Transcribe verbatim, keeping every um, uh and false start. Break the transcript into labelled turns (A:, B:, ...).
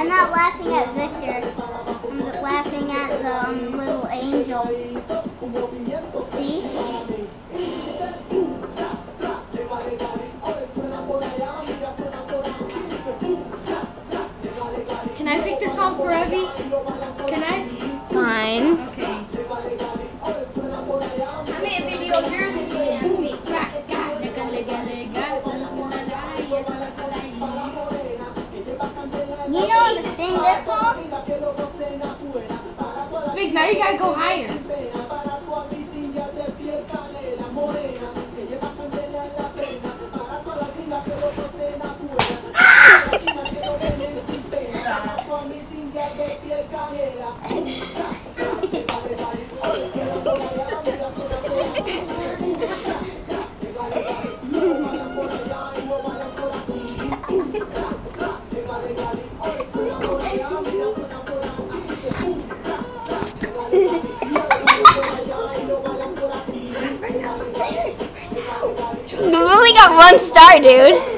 A: I'm not laughing at Victor. I'm laughing at the um, little angels. See?
B: Can I pick the song for Evie? Can I?
A: Fine.
B: Okay. I made a video of yours and you face back.
A: You know how to sing this song?
B: Vic, now you gotta go higher.
A: You only got one star, dude.